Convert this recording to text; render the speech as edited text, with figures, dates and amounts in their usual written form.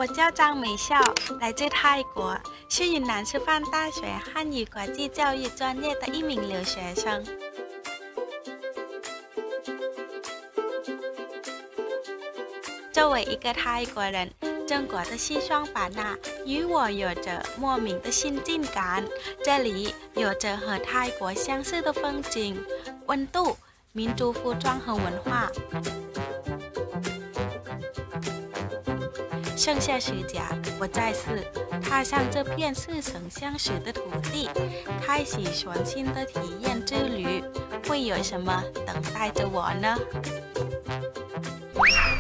我叫张美笑，来自泰国，是云南师范大学汉语国际教育专业的一名留学生。作为一个泰国人，中国的西双版纳与我有着莫名的亲近感。这里有着和泰国相似的风景、温度、民族服装和文化。剩下时假，我再次踏上这片似曾相识的土地，开启全新的体验之旅。会有什么等待着我呢？